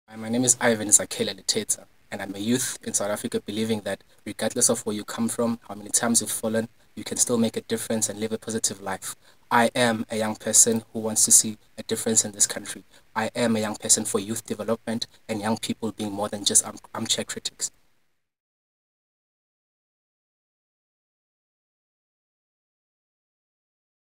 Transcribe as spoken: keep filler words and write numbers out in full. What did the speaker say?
Hi, my name is Ivan Zakhele Xaba, and I'm a youth in South Africa believing that regardless of where you come from, how many times you've fallen, you can still make a difference and live a positive life. I am a young person who wants to see a difference in this country. I am a young person for youth development and young people being more than just arm- armchair critics.